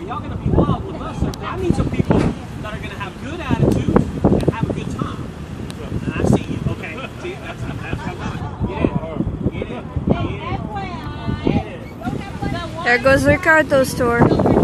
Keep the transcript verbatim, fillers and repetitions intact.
y'all gonna be wild with us. I need some people that are gonna have good attitudes and have a good time. And I see you. Okay. See, that's that's how I'm going. Get in. Get in. Get in. Get in. There goes Ricardo's store.